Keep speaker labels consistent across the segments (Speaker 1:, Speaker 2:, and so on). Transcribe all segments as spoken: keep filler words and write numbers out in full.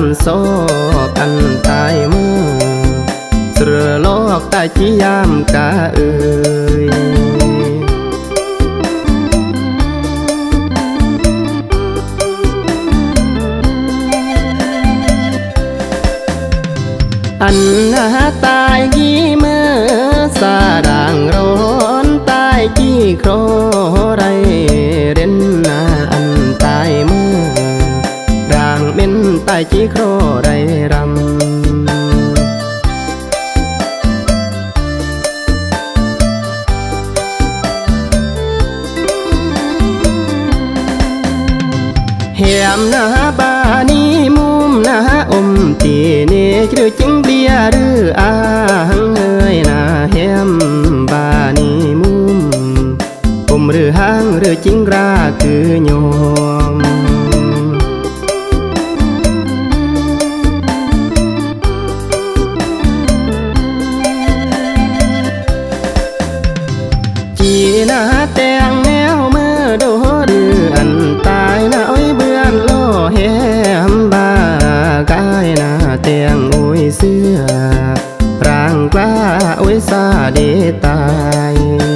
Speaker 1: ăn số ăn tai mơ sửa lót tai chỉ giam cả ơi anh tai ghi mơ xa đàng rốn tai chi khô đây đến anh tai mơ đàng bên tai chi khô đây rằm hẻm na ba ni mum na om tì nê chứ chứng bia rư a hăng hơi na hẻm ba ni mum om rư hang rư chính ra cứ nhom chỉ na teng néo mơ đố đưa anh tai na ôi bươn lo hẻm ba cái na teng ôi xưa ràng qua ôi xa để tai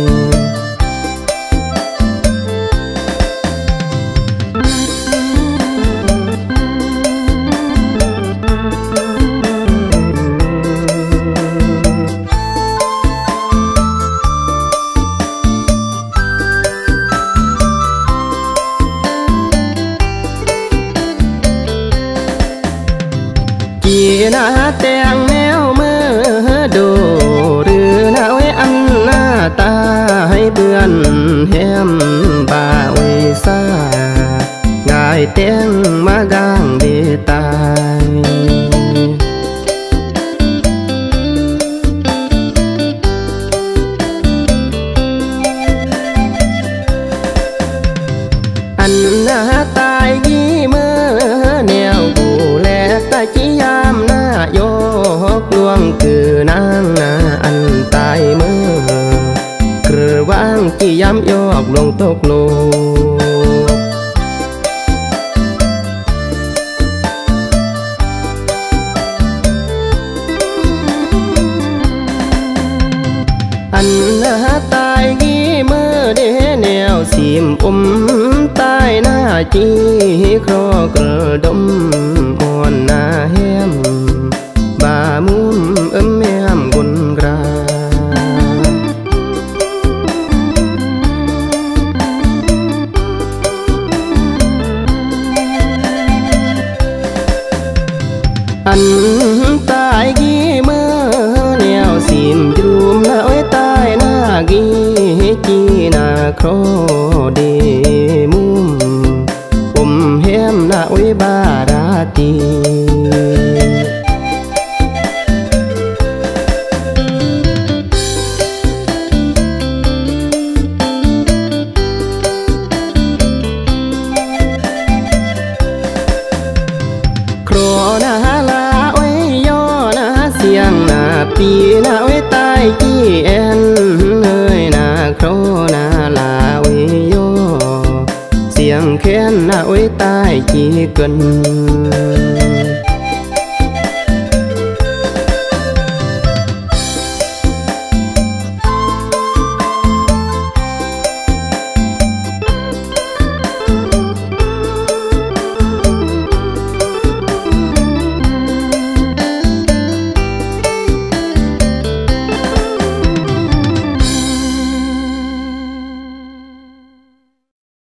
Speaker 1: chỉ na teng néo mơ đồ đưa na ôi ăn na ta hay bươn hẻm bà ôi xa ngài teng má gang để tai anh na tai ghi mơ nèo bù lẹ ta chỉ giam na vô luông cứ nang na anh tai mơ cứ vang chỉ giam vô luông tốc lô anh na tai ghi mơ để nèo xìm um tai na chi kho cờ đông on na hẻm bà muốn ấm em quần ra anh tai ghi mơ nèo xìm chùm na ôi tai na ghi chi na kho đi mum um hẻm na ôi ba ra ti kro na la ôi yo na xiang na pi na ôi tai chi en ơi na kro na la ôi yo xiang khen na ôi tai chi cần